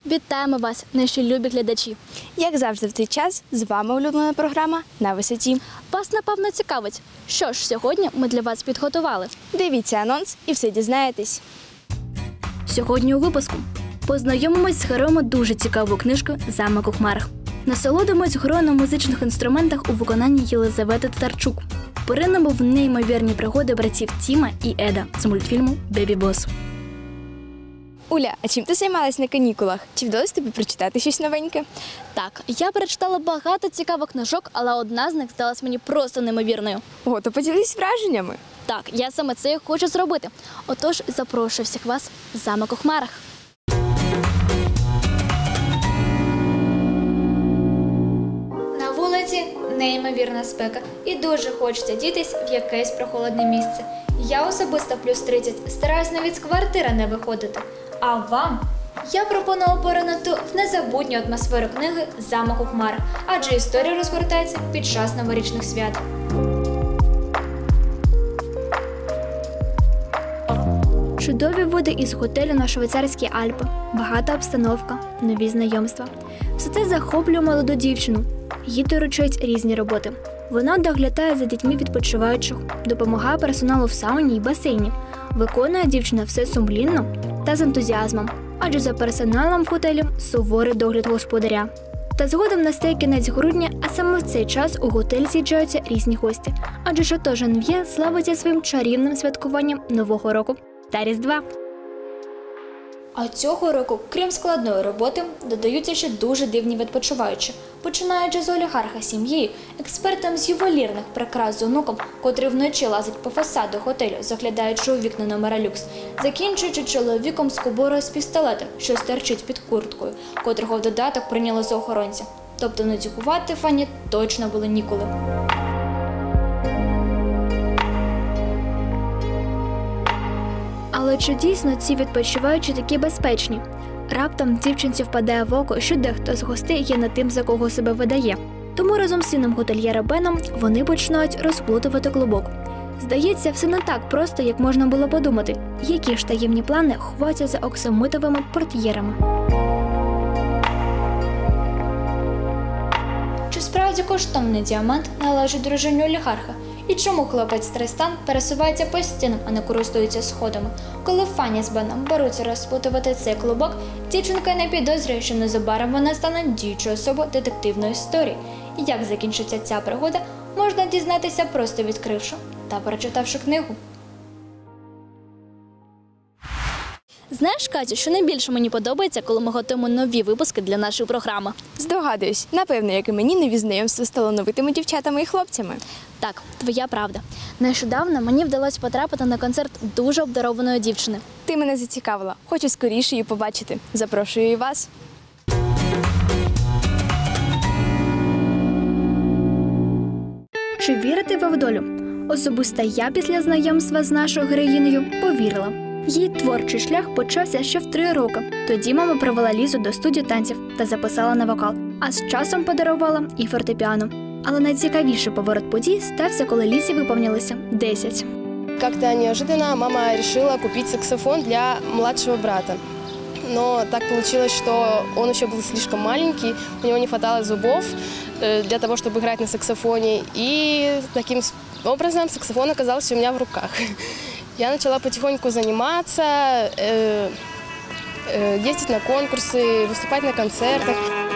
Вітаємо вас, наші любі глядачі! Як завжди в цей час, з вами улюблена програма «На висоті». Вас, напевно, цікавить, що ж сьогодні ми для вас підготували. Дивіться анонс і все дізнаєтесь. Сьогодні у випуску познайомимось з героями дуже цікавої книжки «Замок у хмарах». Насолодимось грою на музичних інструментах у виконанні Єлизавети Татарчук. Поринемо в неймовірні пригоди братів Тіма і Еда з мультфільму «Бебі Бос». Уля, а чим ти займалась на канікулах? Чи вдалося тобі прочитати щось новеньке? Так, я перечитала багато цікавих книжок, але одна з них здалась мені просто неймовірною. О, то поділись враженнями. Так, я саме це і хочу зробити. Отож, запрошую всіх вас в «Замок у хмарах». На вулиці неймовірна спека і дуже хочеться дітись в якесь прохолодне місце. Я особисто плюс 30 стараюсь навіть з квартири не виходити. А вам? Я пропоную поринути в незабутню атмосферу книги «Замок у хмарах», адже історія розгортається під час новорічних свят. Чудові види із готелю на швейцарські Альпи, багата обстановка, нові знайомства. Все це захоплює молоду дівчину. Їй доручають різні роботи. Вона доглядає за дітьми відпочиваючих, допомагає персоналу в сауні і басейні. Виконує дівчина все сумлінно та з ентузіазмом, адже за персоналом в готелі суворий догляд господаря. Та згодом настає кінець грудня, а саме в цей час у готель з'їжджаються різні гості, адже Шато Жанв'є славиться своїм чарівним святкуванням Нового року та Різдва. А цього року, крім складної роботи, додаються ще дуже дивні відпочиваючі. Починаючи з олігарха сім'ї, експертом з ювелірних прикрас з онуком, котрий вночі лазить по фасаду готелю, заглядаючи у вікна номера люкс, закінчуючи чоловіком з кобурою з пістолетом, що стерчить під курткою, котрого в додаток прийняли за охоронця. Тобто нудьгувати Фанні точно було ніколи. Але чи дійсно ці відпочиваючі такі безпечні? Раптом дівчинці впадає в око, що дехто з гостей є не тим, за кого себе видає. Тому разом з сином готельєра Беном вони починають розплутувати клубок. Здається, все не так просто, як можна було подумати. Які ж таємні плани ховаються за оксамитовими портьєрами? Чи справді коштовний діамант належить дружині олігарха? І чому хлопець Тристан пересувається по стінам, а не користується сходами? Коли Фанні з Беном беруться розплутувати цей клубок, дівчинка не підозрює, що незабаром вона стане діючою особою детективної історії. І як закінчиться ця пригода, можна дізнатися, просто відкривши та прочитавши книгу. Знаєш, Катю, що найбільше мені подобається, коли ми готуємо нові випуски для нашої програми? Здогадуюсь, напевно, як і мені, нові знайомства з талановитими дівчатами і хлопцями. Так, твоя правда. Нещодавно мені вдалося потрапити на концерт дуже обдарованої дівчини. Ти мене зацікавила. Хочу скоріше її побачити. Запрошую і вас. Чи вірите ви в долю? Особисто я після знайомства з нашою героїнею повірила. Її творчий шлях почався ще в 3 роки. Тоді мама привела Лізу до студії танців та записала на вокал, а з часом подарувала і фортепіано. Але найцікавіший поворот подій стався, коли Лізі виповнилося 10. Как-то неожиданно мама решила купить саксофон для младшего брата. Но так получилось, что он еще был слишком маленький, у него не хватало зубов для того, чтобы играть на саксофоне. И таким образом саксофон оказался у меня в руках. Я начала потихоньку заниматься, ездить на конкурсы, выступать на концертах.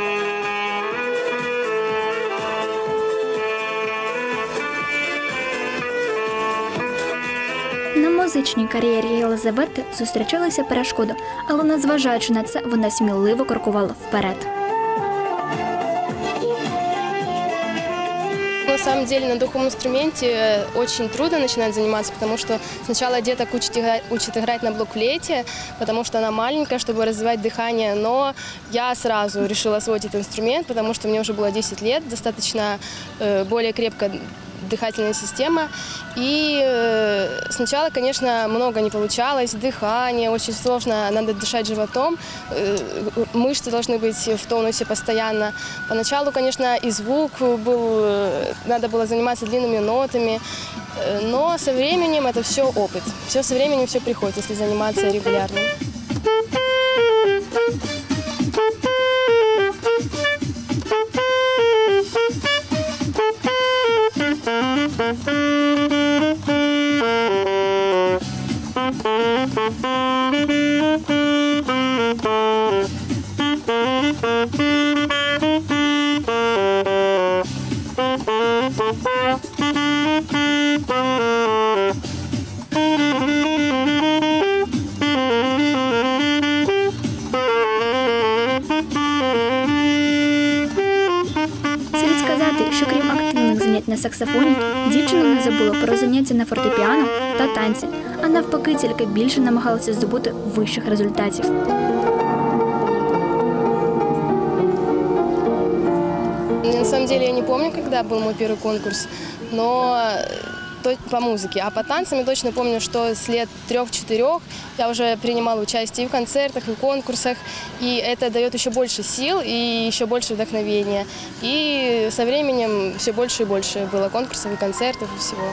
На музичній кар'єрі Єлизавети зустрічалися перешкоди, але незважаючи на це, вона сміливо крокувала вперед. На самом деле на духовом инструменте очень трудно начинать заниматься, потому что сначала деток учат играть на блокфлейте, потому что она маленькая, чтобы развивать дыхание, но я сразу решила освоить этот инструмент, потому что мне уже было 10 лет, достаточно более крепко дыхательная система. И сначала, конечно, много не получалось, дыхание очень сложно, надо дышать животом, мышцы должны быть в тонусе постоянно. Поначалу, конечно, и звук был, надо было заниматься длинными нотами, но со временем это все опыт. Все со временем все приходит, если заниматься регулярно. Слід сказати, що крім активних занять на саксофоні, дівчина не забула про заняття на фортепіано та танці, а навпаки тільки більше намагалася здобути вищих результатів. На самом деле я не помню, когда был мой первый конкурс, но по музыке. А по танцам я точно помню, что с лет 3-4 я уже принимала участие и в концертах, и в конкурсах. И это дает еще больше сил и еще больше вдохновения. И со временем все больше и больше было конкурсов и концертов и всего.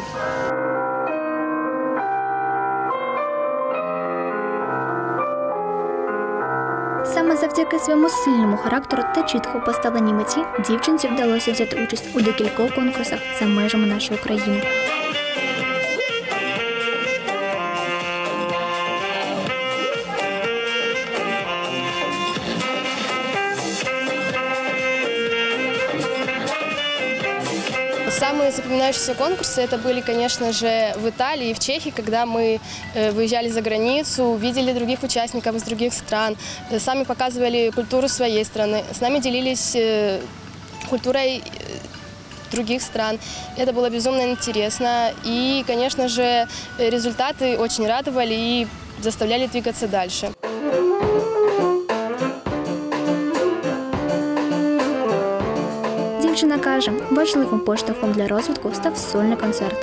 Саме завдяки своєму сильному характеру та чітко поставленій меті дівчинці вдалося взяти участь у декількох конкурсах за межами нашої країни. Самые запоминающиеся конкурсы это были, конечно же, в Италии и в Чехии, когда мы выезжали за границу, видели других участников из других стран, сами показывали культуру своей страны, с нами делились культурой других стран. Это было безумно интересно. И, конечно же, результаты очень радовали и заставляли двигаться дальше. Дівчина каже, важливим поштовхом для розвитку став сольний концерт.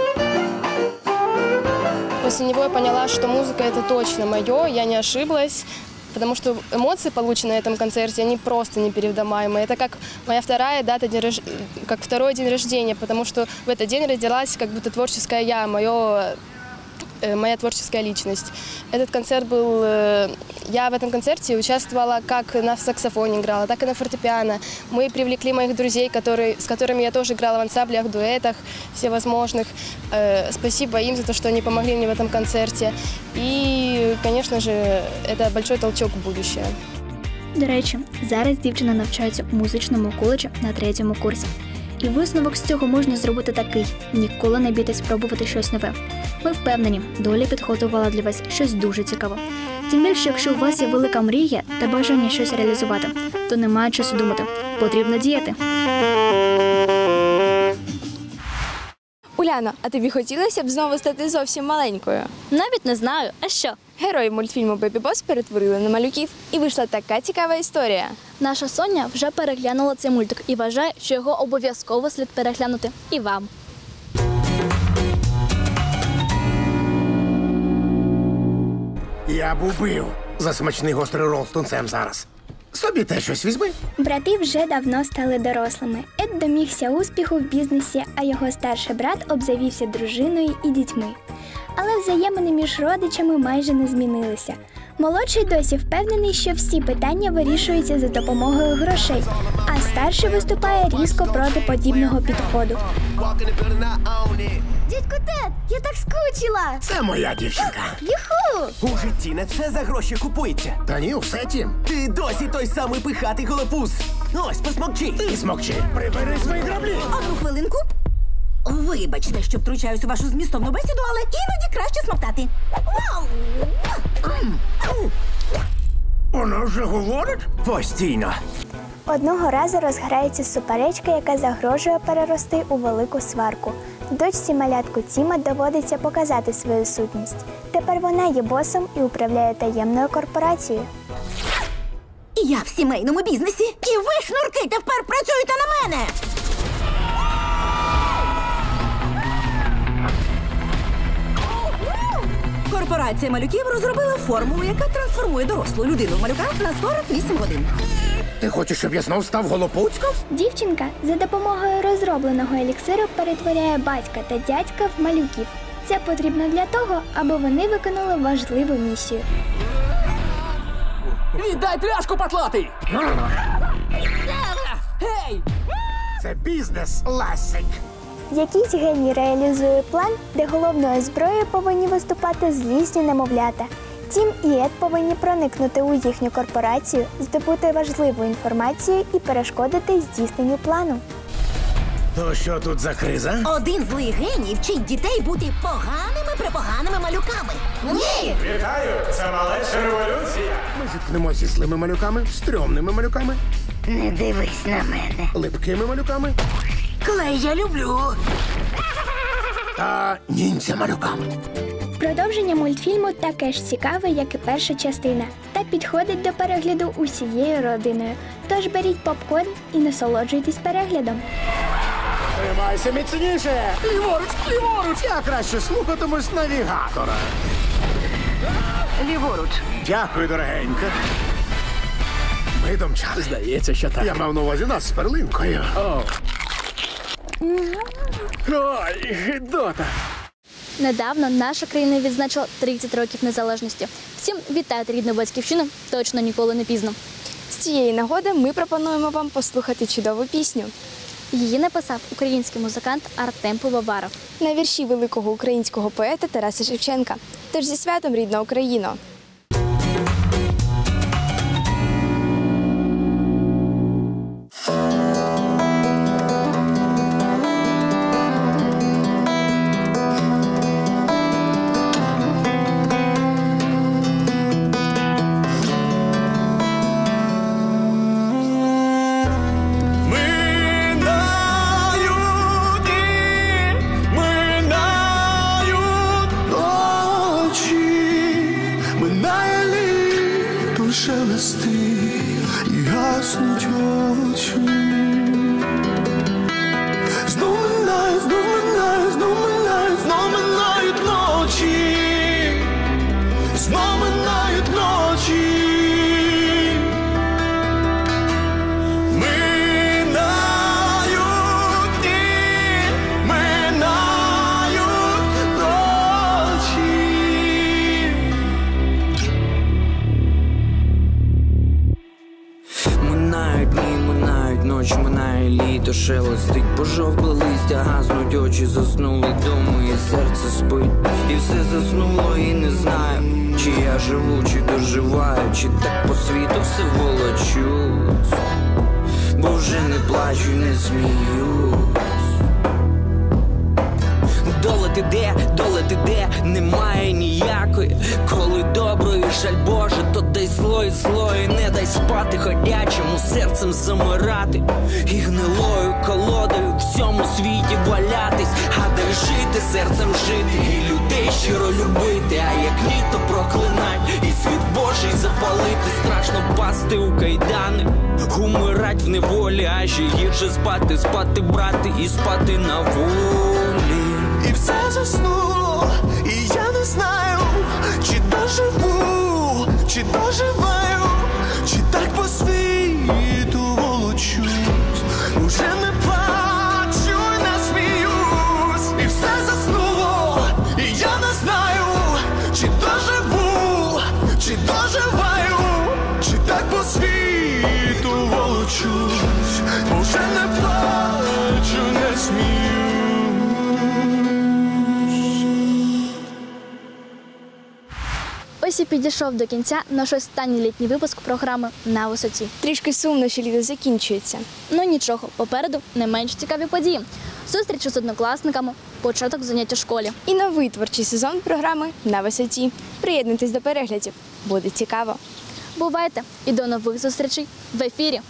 После него я поняла, что музыка – это точно мое, я не ошиблась, потому что эмоции, полученные на этом концерте, они просто непередаваемые. Это как моя вторая дата, как второй день рождения, потому что в этот день родилась как будто творческая я, моя творческая личность. Этот концерт был... Я в этом концерте участвовала как на саксофоне играла, так и на фортепиано. Мы привлекли моих друзей, с которыми я тоже играла в ансамблях, дуэтах всевозможных. Спасибо им за то, что они помогли мне в этом концерте. И, конечно же, это большой толчок в будущее. До речі, зараз дівчина навчається у музичному коледжі на 3-му курсі. І висновок з цього можна зробити такий – ніколи не бійтесь спробувати щось нове. Ми впевнені, доля підготувала для вас щось дуже цікаве. Тим більше, якщо у вас є велика мрія та бажання щось реалізувати, то немає часу думати. Потрібно діяти. Уляно, а тобі хотілося б знову стати зовсім маленькою? Навіть не знаю. А що? Герої мультфільму «Бебі Бос» перетворили на малюків, і вийшла така цікава історія. Наша Соня вже переглянула цей мультик і вважає, що його обов'язково слід переглянути і вам. Я б убив за смачний гострий рол з тунцем зараз. Собі теж щось візьми. Брати вже давно стали дорослими. Ед домігся успіху в бізнесі, а його старший брат обзавівся дружиною і дітьми. Але взаємини між родичами майже не змінилися. Молодший досі впевнений, що всі питання вирішуються за допомогою грошей, а старший виступає різко проти подібного підходу. Дядько Тед, я так скучила! Це моя дівчинка. Юху! У житті не все за гроші купується. Та ні, все тім. Ти досі той самий пихатий голопуз. Ось, посмокчи. Ти смокчи. Прибери свої граблі. Одну хвилинку. Вибачте, що втручаюсь у вашу змістовну бесіду, але іноді краще смоктати. Вау! Вона вже говорить? Постійно. Одного разу розграється суперечка, яка загрожує перерости у велику сварку. Дочці малятку Тіма доводиться показати свою сутність. Тепер вона є босом і управляє таємною корпорацією. Я в сімейному бізнесі, і ви, шнурки, тепер працюєте на мене! Корпорація малюків розробила формулу, яка трансформує дорослу людину в малюка на 48 годин. Ти хочеш, щоб я знов став голопуцьком? Дівчинка за допомогою розробленого еліксиру перетворяє батька та дядька в малюків. Це потрібно для того, аби вони виконали важливу місію. Віддай пляшку, патлатий! Гей! Це бізнес, ласик. Якийсь геній реалізує план, де головною зброєю повинні виступати злісні немовлята. Тім і Ед повинні проникнути у їхню корпорацію, здобути важливу інформацію і перешкодити здійсненню плану. То що тут за криза? Один злий геній вчить дітей бути поганими малюками. Ні! Вітаю! Це малеча революція! Ми зіткнемося зі злими малюками, стрьомними малюками, Не дивись на мене. липкими малюками Клей я люблю. та ніндзя-малюками. Продовження мультфільму таке ж цікаве, як і перша частина, та підходить до перегляду усією родиною. Тож беріть попкорн і насолоджуйтесь переглядом. Тримайся міцніше! Ліворуч, ліворуч! Я краще слухатимусь навігатора. Ліворуч. Дякую, дорогенька. Ми домчали. Здається, що так. Я мав на увазі нас з перлинкою. Ой, гидота. Недавно наша країна відзначила 30 років незалежності. Втім, вітати рідну батьківщину точно ніколи не пізно. З цієї нагоди ми пропонуємо вам послухати чудову пісню Її написав український музикант Артем Пивоваров. на вірші великого українського поета Тараса Шевченка. Тож зі святом, рідна Україно! Шелести і гаснуть очі. Знов минають, знов минають, знов минають, знов минають ночі. Знов минають ночі. Минають дні, минають ночі. Минають дні, минають ночі, минає літо, шелестить пожовкле листя, гаснуть очі, заснули доми, і серце спить. І все заснуло, і не знаю, чи я живу, чи доживаю, чи так по світу все волочусь, бо вже не плачу, не сміюсь. Доля ти де, немає ніякої. Коли доброї жаль Боже, то дай злої, не дай спати ходячому серцем замирати. І гнилою колодою в цьому світі валятись. А дай жити, серцем жити, і людей щиро любити. А як ні, то проклинать, і світ Божий запалити. Страшно впасти у кайдани, умирать в неволі, а ще гірше спати, брати, і спати на волі. І все заснуло, і я не знаю, чи доживу, чи доживаю, чи так по світу волочусь. Уже не плачу і не сміюсь. І все заснуло, і я не знаю, чи доживу, чи доживаю, чи так по світу волочусь. Уже не плачу, не сміюсь. Ось і підійшов до кінця наш останній літній випуск програми «На висоті». Трішки сумно, що літо закінчується. Ну нічого, попереду не менш цікаві події. Зустрічі з однокласниками, початок занять у школі. І новий творчий сезон програми «На висоті». Приєднуйтесь до переглядів. Буде цікаво. Бувайте і до нових зустрічей в ефірі.